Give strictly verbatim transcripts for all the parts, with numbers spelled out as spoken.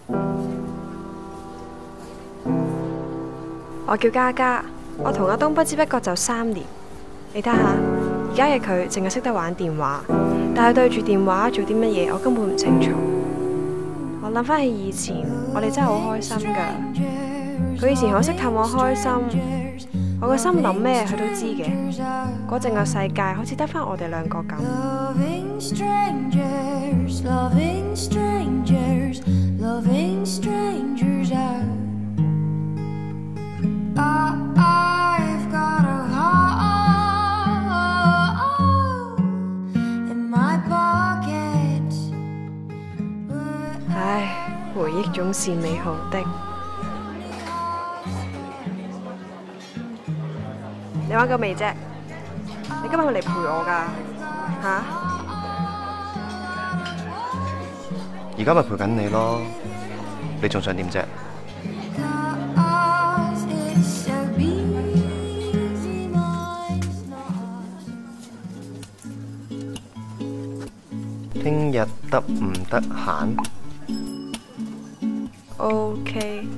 我叫嘉嘉，我同阿東不知不覺就三年。你睇下，而家嘅佢淨係識得玩電話，但係對住電話做啲乜嘢，我根本唔清楚。我諗翻起以前，我哋真係好開心㗎。佢以前好識氹我開心，我個心諗咩佢都知嘅。嗰陣個世界好似得翻我哋兩個咁。唉，回憶總是美好的。你玩夠未啫？你今日係嚟陪我噶吓？ 而家咪陪緊你咯，你仲想點啫？聽日得唔得閒 ？OK。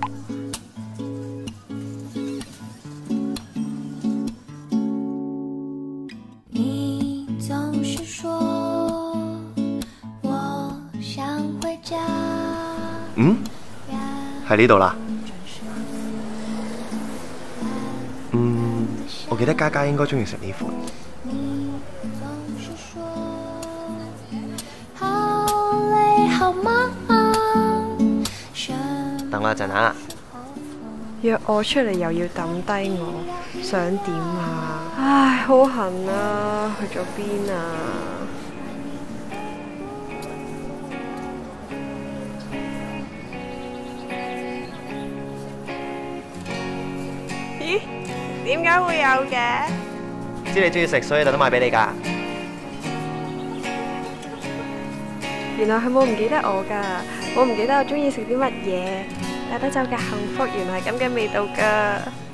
嗯，喺呢度啦。嗯，我記得嘉嘉應該中意食呢款。等我一陣啊！ 約我出嚟又要抌低我，想點啊？唉，好痕啊！去咗邊啊？咦？點解會有嘅？ 知你中意食，所以特登買俾你㗎。 原來佢冇唔記得我㗎，我唔記得我中意食啲乜嘢，帶得走嘅幸福原來係咁嘅味道㗎。